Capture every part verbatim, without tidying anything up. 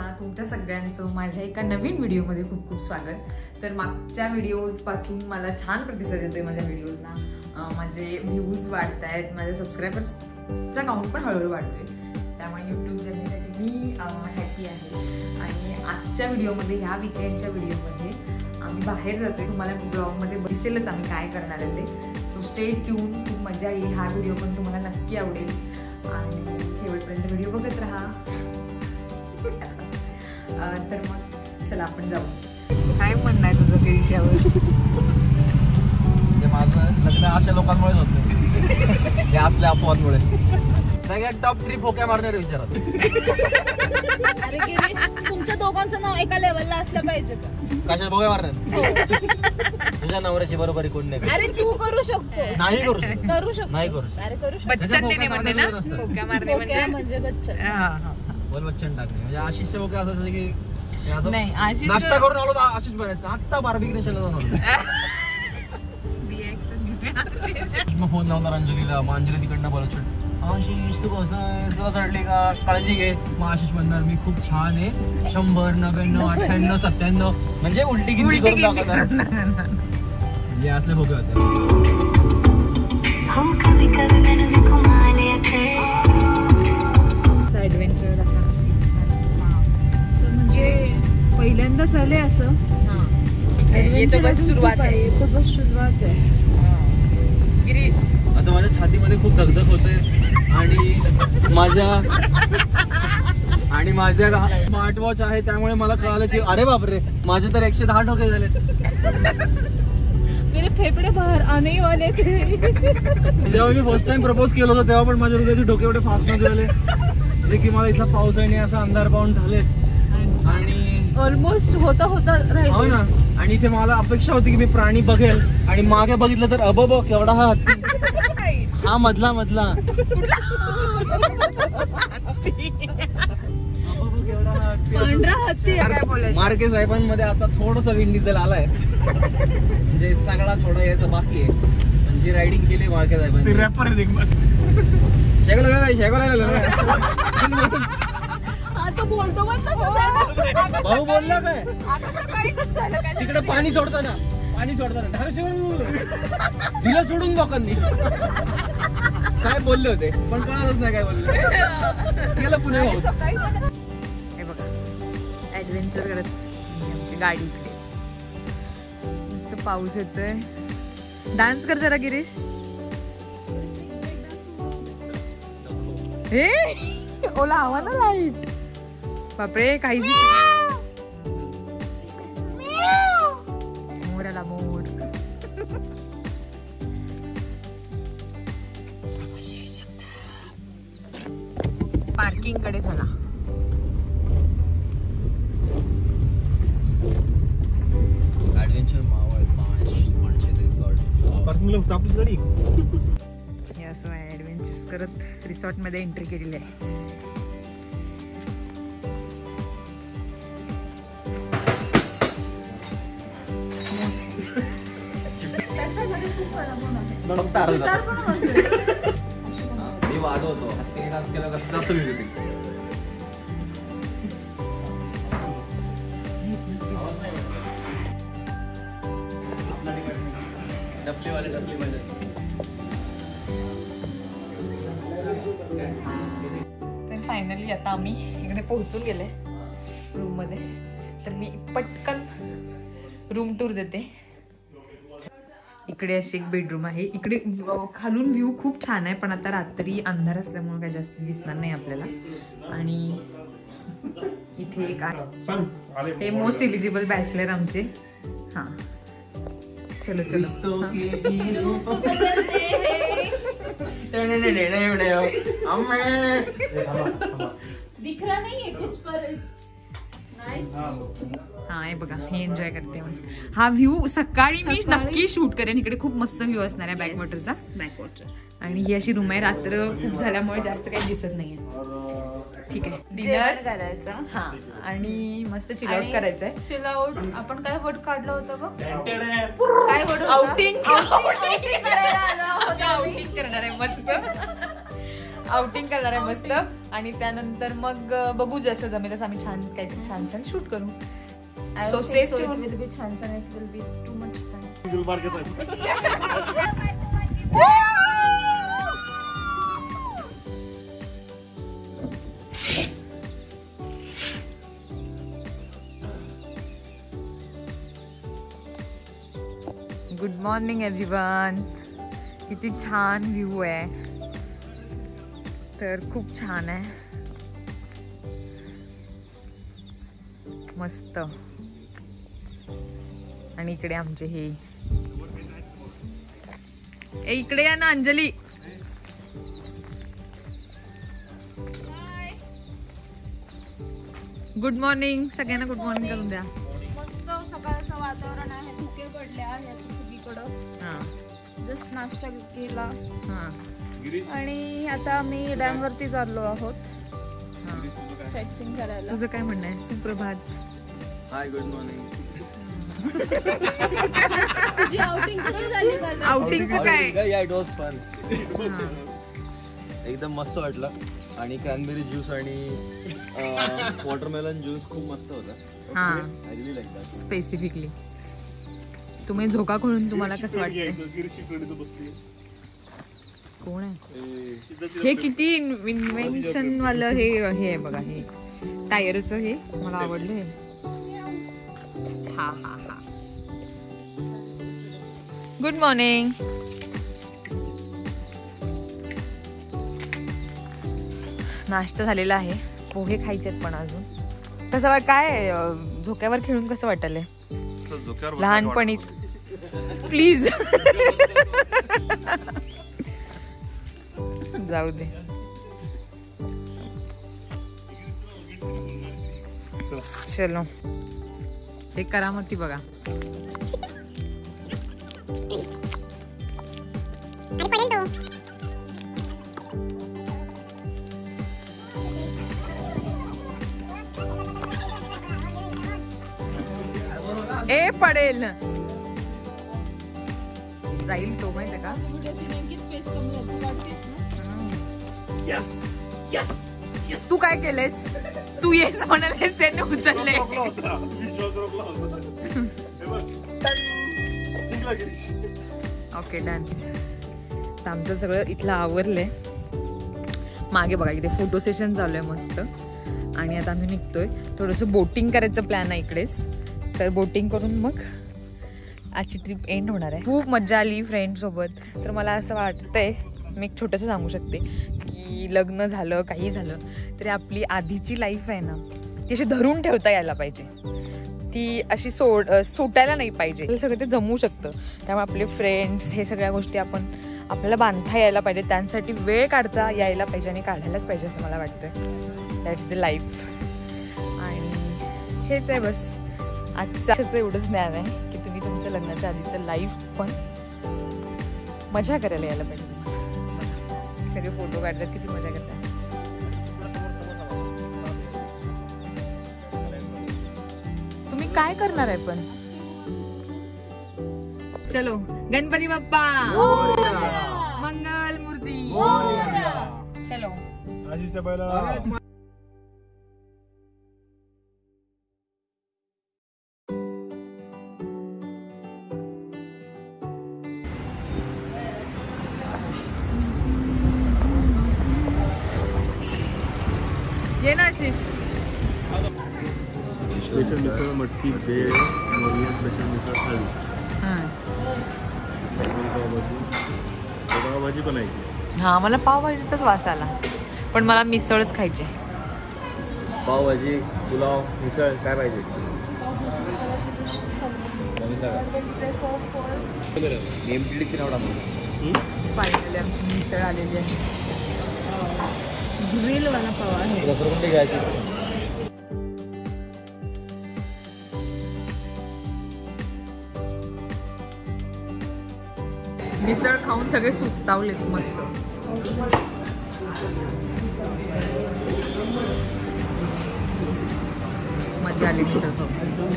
तुमच्या सगळ्यांचं माझ्या एका नवीन व्हिडिओमध्ये खूप खूप स्वागत. तर मागच्या व्हिडिओजपासून मला छान प्रतिसाद येतोय माझ्या व्हिडिओजना. माझे व्ह्यूज वाढत आहेत, माझ्या सबस्क्रायबर्सचा काउंट पण हळूहळू वाढतोय. त्यामुळे यूट्यूब जर्नीसाठी मी हॅपी आहे. आणि आजच्या व्हिडिओमध्ये, ह्या विकेंडच्या व्हिडिओमध्ये आम्ही बाहेर जातोय. तुम्हाला ब्लॉगमध्ये दिसेलच आम्ही काय करणार आहे ते. सो स्टे ट्यून, खूप मजा येईल. हा व्हिडिओ पण तुम्हाला नक्की आवडेल आणि शेवटपर्यंत व्हिडिओ बघत राहा. तर मग चला आपण जाऊ. काय म्हणणं आहे तुझं त्या विषयावर? माझं लग्न अशा लोकांमुळेच होत नाही, हे असल्या अफवांमुळे. सगळ्यात टॉप थ्री फोक्या मारणारे विचारात. अरे गिरीश, तुमच्या दोघांचं नाव एका लेवलला असलं पाहिजे का? कशा फोक्या मारणार? तुझ्या नवऱ्याची बरोबरी कोण नाही. अरे तू करू शकतो. नाही करू शकतो. करू शकतो. नाही करू शकतो. अरे करू शकतो. बच्चन देणे म्हणते ना, फोक्या मारणे म्हणजे म्हणजे बच्चन. हां हां बोल बच्चन टाकणे म्हणजे आशिषच्या फोक्या असायचं की असं नाही. आशिष नाश्ता करून आलो तर आशिष बनायचं. आत्ता बार्बिक्युनेशनला जाऊन आलो. मग फोन लावणार अंजलीला, मग अंजली तिकडनं बोलत, आशिष तू कसं तुला चढली का, काळजी घे. मग आशिष म्हणणार मी खूप छान आहे, शंभर नव्याण्णव अठ्ठ्याण्णव सत्त्याण्णव म्हणजे उलटी गिनती करून दाखवणार. म्हणजे असले भोगे होते. ऍडव्हेंचर असा म्हणजे पहिल्यांदाच आले असं. येतो बस सुरुवात आहे. येतो बस सुरुवात आहे. गिरीश, असं माझ्या छातीमध्ये खूप धगधग होते आणि माझ्या आणि माझ्या स्मार्ट वॉच आहे त्यामुळे मला कळालं की अरे बापरे, माझे तर एकशे दहा ठोके झाले. मेरे फेफडे बाहेर आने वाले थे. जेव्हा मी फर्स्ट टाइम प्रपोज केलं होतं तेव्हा पण माझ्या हृदयाचे डोके एवढे फास्ट मध्ये झाले, जे की मला इथला पावसाने असा अंधार पाहून झाले. आणि ऑलमोस्ट होता होता हो ना. आणि इथे मला अपेक्षा होती की मी प्राणी बघेल आणि मागे बघितलं तर अबब केवढा हा हत्ती, हा मधला मधला पांढरा हत्ती. मार्के साहेबांमध्ये आता थोडस विंड डिझेल आलाय, म्हणजे सगळा थोडा यायचं बाकी आहे. पण जी रायडिंग केली मार्के साहेबांनी, शेगोला काय शेगोला बोलतो भाऊ बोलला काय तिकडे पाणी सोडताना पाणी सोडताना दिलं सोडून लोकांनी. साहेब बोलले होते पण कळालंच नाही काय बोलले. गेलं पुणे भाऊ. हे बघा ऍडव्हेंचर करत आमची गाडी इकडे. मस्त पाऊस येतोय. डान्स कर जरा गिरीश. हे ओला हवा ना लाईट. बापरे, काही मोर आला मोर. पार्किंग कडे चला. ऍडव्हेंचर मावळ पाच रिसॉर्ट पार्किंगला होतं आपली गाडी. हे असं आहे, ऍडव्हेंचर्स करत रिसॉर्ट मध्ये एंट्री केलेली आहे. फक्त मी वाजवतो, हत्तीने डान्स केला कसं जातो मी तिथे. डबलीवाले डबलीवाले तर फायनली आता आम्ही इकडे पोहोचून गेले रूम मध्ये. तर मी पटकन रूम टूर देते. इकडे अशी एक बेडरूम आहे. इकडे खालून व्ह्यू खूप छान आहे, पण आता रात्री अंधार असल्यामुळे काही जास्त दिसणार नाही आपल्याला. आणि इथे एक आहे, हे मोस्ट एलिजिबल बॅचलर आमचे. हा चलो चलो. दिख रहा नहीं है कुछ पर हा हे बघा, हे एन्जॉय करते मस्त. हा व्ह्यू सकाळी मी नक्की शूट करेन. इकडे खूप मस्त व्ह्यू असणार आहे बॅकवॉटरचा. बॅकवॉटर. आणि ही अशी रूम आहे. रात्र खूप झाल्यामुळे जास्त काही दिसत नाहीये. ठीक आहे, डिनर करायचं. हा आणि मस्त चिल आउट करायचंय. Chill out. आपण काय वड काढलं होतं बघ, काय वड आउटिंग आउटिंग करणार आहे मस्त. आउटिंग करणार आहे मस्त आणि त्यानंतर मग बघू जसं जमेल तसं आम्ही छान काहीतरी छान छान शूट करू. So stay tuned. Will be छान छान. It will be too much fun. Good morning everyone. किती छान व्ह्यू आहे. तर खूप छान आहे. मस्त. आणि इकडे आमचे हे ए इकडे या ना अंजली. गुड मॉर्निंग सगळ्यांना. गुड मॉर्निंग करून द्या. मस्त सकाळचं वातावरण आहे. धुके पडले आहेत सगळीकडं. हा जस्ट नाश्ता केला हा आणि आता आम्ही डॅम वरती चाललो आहोत हा. साईटसीइंग करायला. तुझं काय म्हणणं आहे? सुप्रभात. Hi good morning. तुझी आउटिंग कशी झाली काल? आउटिंगचं काय? या इट वॉज फन. हा. एकदम मस्त वाटलं आणि क्रॅनबेरी ज्यूस आणि वॉटरमेलन ज्यूस खूप मस्त होता. हा. I really like that. Specifically तुम्ही झोका खोलून तुम्हाला कसं वाटतंय? कोण आहे हे? किती इन्व्हेन्शन वालं हे हे आहे बघा. हे टायरचं हे मला आवडलं. हे हा हा हा. Good morning. नाश्ता झालेला आहे. पोहे खायचे आहेत पण अजून. कसं वाट काय अं, झोक्यावर खेळून कसं वाटलंय? लहानपणी प्लीज जाऊ दे. चलो हे करामती बघा. ए पडेल जाईल तो माहिती का. व्हिडिओची नेमकी स्पेस कमी होती वाटतेस ना. तू काय केलेस? तू येस म्हणालेस त्याने उचलले. Okay done. आमचं सगळं इथलं आवरलंय. मागे बघा इथे फोटो सेशन चालू आहे मस्त. आणि आता आम्ही निघतोय. थोडंसं बोटिंग करायचं प्लॅन आहे इकडेच. तर बोटिंग करून मग आजची ट्रिप एंड होणार आहे. खूप मजा आली फ्रेंड सोबत. तर मला असं वाटतंय मी एक छोटंसं सांगू शकते की लग्न झालं काही झालं तरी आपली आधीची लाईफ आहे ना ती अशी धरून ठेवता यायला पाहिजे. ती अशी सोड सुटायला नाही पाहिजे. हे सगळं ते जमू शकतं. त्यामुळे आपले फ्रेंड्स हे सगळ्या गोष्टी आपण आपल्याला बांधता यायला पाहिजे. त्यांसाठी वेळ काढता यायला पाहिजे आणि काढायलाच पाहिजे असं मला वाटतं. That's the life. आणि हेच आहे बस आजचं एवढंच ज्ञान आहे की तुम्ही तुमच्या लग्नाच्या आधीचं लाईफ पण मजा करायला यायला पाहिजे. सगळे फोटो काढतात किती मजा करतात. तुम्ही काय करणार आहे पण? चलो गणपती बाप्पा मंगल मूर्ती. चलो ये ना आशीष. स्पेशल मिसळ मटकी भेळ मोरिया स्पेशल मिसळ थाळी पावभाजी पण आहे. हा मला पावभाजीचाच वास आला पण मला मिसळच खायची. पावभाजी पुलाव मिसळ काय पाहिजे? फायनली आमची मिसळ आलेली आहे. ग्रिल वडापाव आहे. कोणती घ्यायची इच्छा? मिसळ खाऊन सगळे सुस्तावलेत मस्त. मजा आली मिसळ खाऊन.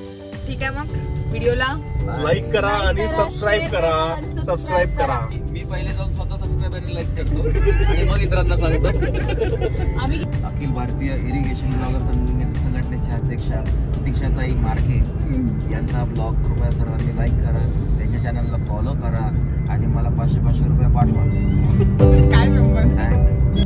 ठीक आहे मग व्हिडिओला लाईक करा आणि सबस्क्राईब करा. सबस्क्राईब करा. पहिले जाऊन स्वतः सबस्क्राईब लाईक करतो आणि मग इतरांना सांगतो. आम्ही अखिल भारतीय इरिगेशन ब्लॉगर संघटनेचे अध्यक्षा दीक्षाताई मार्के यांचा ब्लॉग कृपया सर्वांनी लाईक करा, त्यांच्या चॅनलला फॉलो करा आणि मला पाचशे पाचशे रुपये पाठवा. काय संबंध? थँक्स.